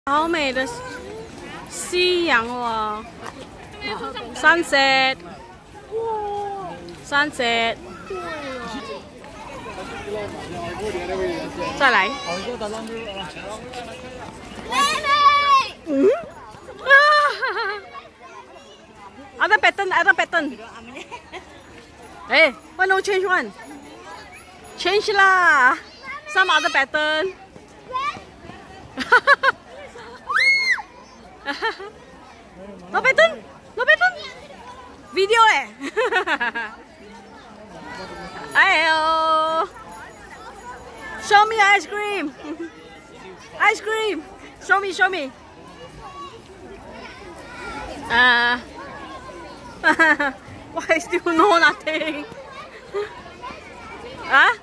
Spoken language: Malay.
好美的夕阳哦 ，sunset， sunset， 再来。嗯，ada pattern，ada pattern。哎，why no change one？ Change lah, some other pattern. No pattern, no pattern. Video eh. Ayo. Show me ice cream. Ice cream. Show me, show me. Why still know nothing? Huh?